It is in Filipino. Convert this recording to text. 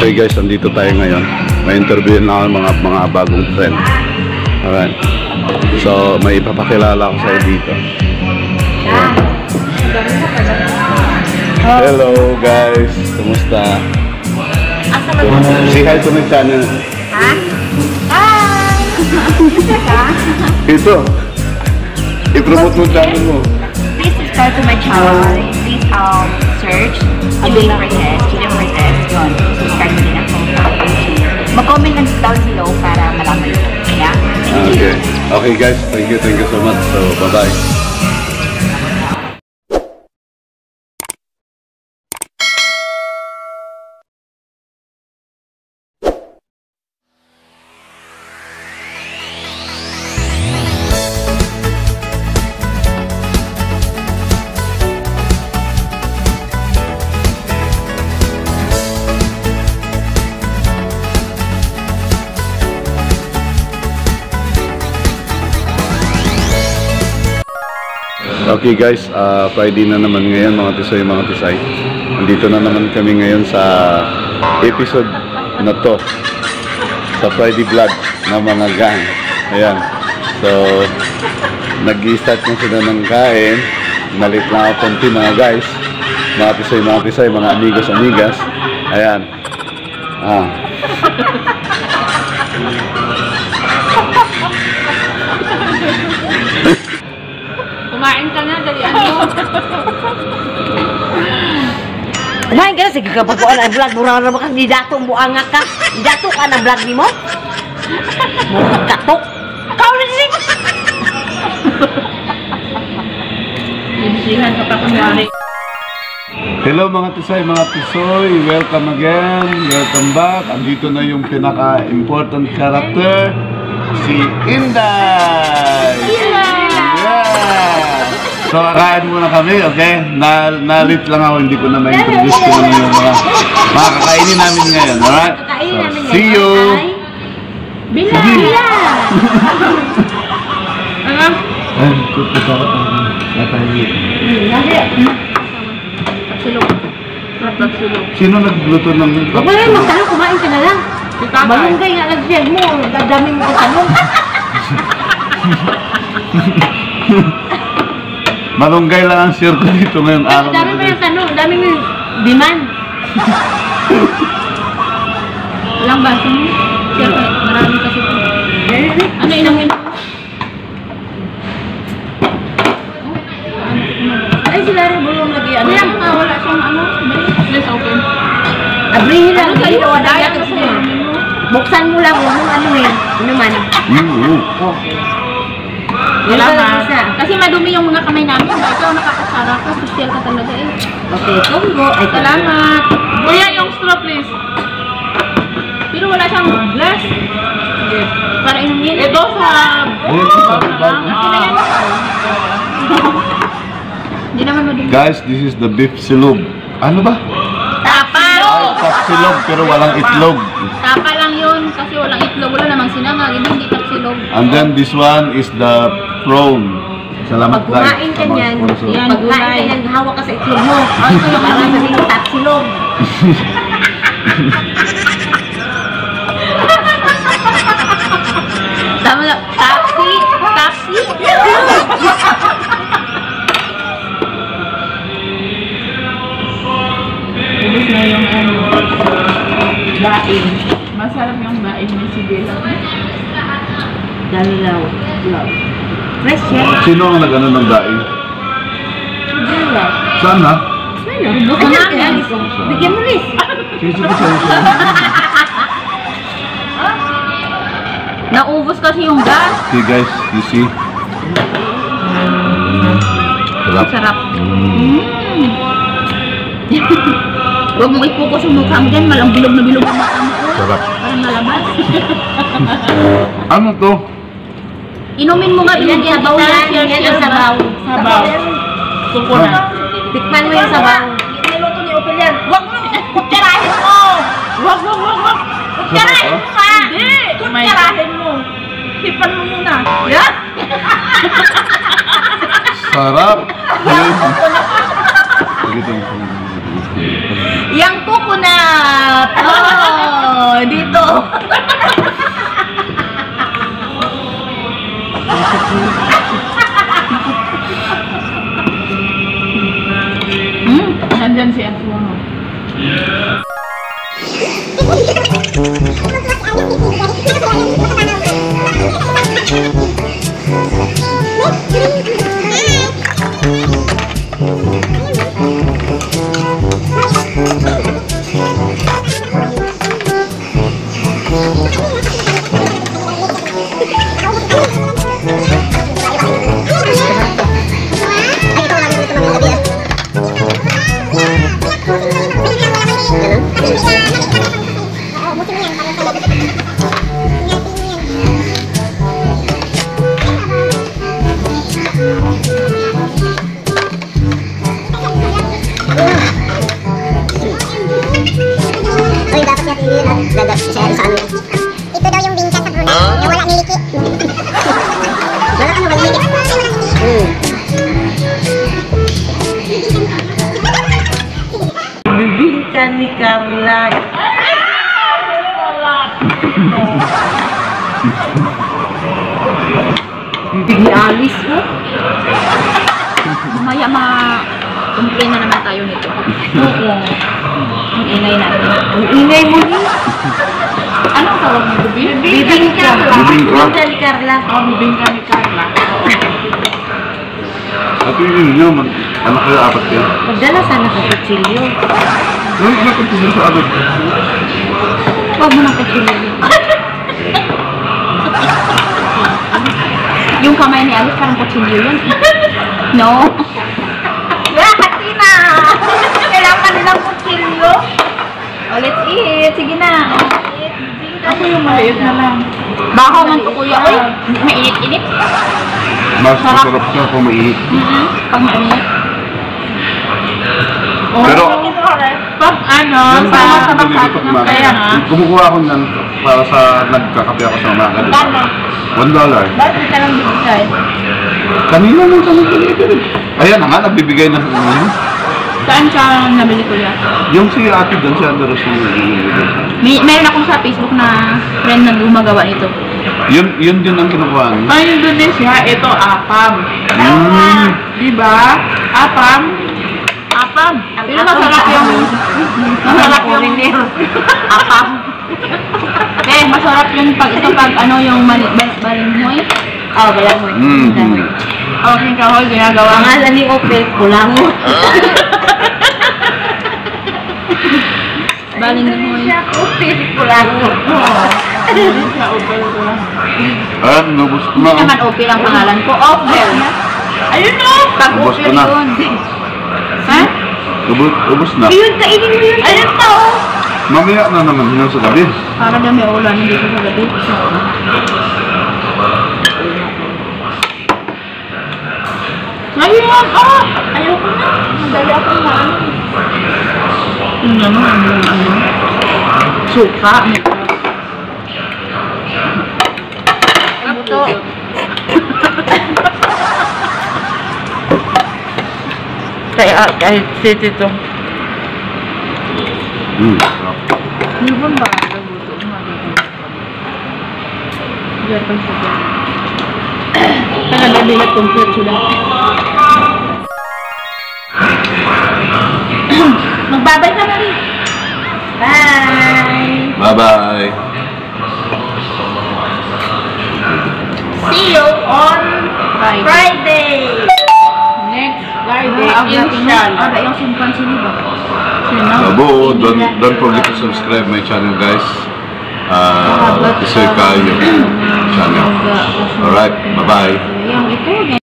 Okay guys, andito tayo ngayon. May interview na ako mga bagong friend. Alright. So, may ipapakilala ko sa'yo dito. Ayan. Hello guys, kumusta? Say hi to my channel. Ha? Hi! Ito. I-promote mo channel mo. Please subscribe to my channel. Please search Julian Cortez. Yun. Subscribe din ako sa YouTube. Mag-comment lang down below para malaman nyo. Yeah? Okay. Okay guys, thank you so much. So, bye-bye. Okay guys, Friday na naman ngayon mga tisay. Nandito na naman kami ngayon sa episode na to. Sa Friday vlog na mga gang. Ayan. So, nag-i-start na sila ng kain. Nalit lang ako konti mga guys. Mga tisay, mga amigos-amigas. Ayan. Kumain ka na, dalian mo. Kumain ka na, sige ka pagkuhan ang vlog. Murang naman kang didato, buanga ka. Didato ka na vlog ni mo? Murang katok. Kau na din! Ibisihan ka pa kunwari. Hello mga tisay, mga tisoy. Welcome again. Welcome back. Andito na yung pinaka-important character. Si Inday! Yeah! So, kakain muna kami, okay? Nalit lang ako, hindi ko na ma-introduce ko na yung mga kakainin namin ngayon, alright? So, see you! Bila! Ay, kuto ka natayi. Sino nagluto ng... Huwag mo lang magtanong, kumain ka na lang. Malunggay nga lang siya mo, dadami mo ka tanong. Malunggay lang ang share ko dito ngayong araw. Dami mo yung tanong, dami mo yung demand. Walang baso mo? Siyempre, marami kasi po. Ano inamin mo? Ay, sila rin bulong lagi. Ano Kuya, wala siyang ano? Let's open. Abrihin lang, Ano hindi sa'yo? na wala Dahil yan. ano sa'yo? Buksan mo lang, huwag mong ano eh. Ano man. Okay. Salamat. Kasi madumi yung mga kamay namin. Ba, ikaw nakakasara ka. Social ka talaga eh. Okay, Congo. Ay, Salamat. Kuya, yung straw please. Pero wala siyang glass. Sige. Para inumin. Ito sa... Hindi naman madumi. Guys, this is the beef silog. Ano ba? Tapa! Tapsilog pero walang itlog. Tapa lang yun. Kasi walang itlog. Wala namang sinangag. Hindi tapsilog. And then this one is the prawn. Salamat pag kumain ka niyan, pag kumain ka niyan, hawak ka sa itlog mo. Ay, ito yung parang sabihin mo, tapsilog. Tama na. Taxi! Taxi! Ubus na yung ano, bain. Masarap yung bain ni Sigela. Dalilaw. Fresh yan. Sino ang nag-ano ng daing? Sigela. Saan na? Ano? Ayan, bigyan mo rin. Sino ko sa'yo? Naubos kasi yung gas. Okay guys, you see? Sarap. Sarap. Huwag mong i-focus yung mukha mo dyan. Malang bilog na bilog ang mukha mo. Sarap. Parang nalabas. Ano to? Inumin mo nga Yan, ilagyan sabaw kita. yan. Yan ang sabaw. Sabaw. Suko na. Tikman mo yung sabaw. Niluto ni Opel yan. Huwag mo! Kutsarahin mo! Huwag! Kutsarahin mo ka! Hindi! Kutsarahin mo! Hipan mo muna. Yan! Sarap! Yang coconut! Oh! Nandyan si Ansuno. Ito daw yung bingka sa Brunei na wala niliki. Wala ka na wala niliki. Bibingka ni Carla. Bibig ni Alice mo. Mamaya ma-complain na naman tayo nito. Oo. Ang ingay natin. Ang ingay mo ni. Anong tawag mo? Bibingka. Bibingka. Bibingka ni Carla. Oh, bibingka ni Carla. At yun nyo, ano kayo apat kayo? Magdala sana sa kutsilyo. Ano yung nakuntunan sa apat? Huwag mo ng kutsilyo. Yung kamay ni Alice parang kutsilyo yun. No? Hati na! Kailangan nilang kutsilyo. Oh, let's eat. Sige na. Ako yung maliit na lang. Baho man to kuya. Uy, mainit-init. Mas masarap siya kung mainit. Pag mainit. Pero, Pag ano, yan sa sa bakit ng kaya ha? Kumukuha ako niyan para sa nagkakape ako sa umaga. Gano? $1. Bakit ka lang bibigay? Kanina nang kami binibigay. Ayan na nga, nagbibigay na sa inyo. Saan siya nabili ko yan? Yung si ate doon, si Ate Rose yung Meron akong sa Facebook na friend na gumagawa nito. yun din ang kinukuha niya. Sa Indonesia, ito apam. Diba? Apam. Apam. Pero masarap yung... Masarap yung... Apam. Eh, masarap yung pag ano yung balinhoy. Oh, balangoy. Balangoy. Ang aking kahoy, ginagawa nga. Pangalan ni Opel, kulango. Balinhoy. Opel, kulango. Sa Opel ko lang. Ayan, nabos ko na. Hindi naman Opel ang pangalan ko. Opel. Ayun o! Pag Ubos Opel ko na. yun. Ha? Ubus na. Ayun, kainin mo yun. Ayun pa oh. Mamaya na naman yun sa gabi. Para na may ulan dito sa gabi. Ayun! Oh! Ayoko na. Madali akong maano. Yung naman, yung ano. Suka. Ano to? Kahit sit ito. Sarap. Yun ba? Naguto. Diyan pa siya. Kaya nabilat complete sila. Magbabay ka na rin. Bye! Bye-bye. See you on Friday. Friday! Next Friday, Aga inshallah. yung chimpanzee ba? Labo, don't forget to subscribe my channel, guys. Tisoy Kayo channel. Alright, bye-bye. Yung ito.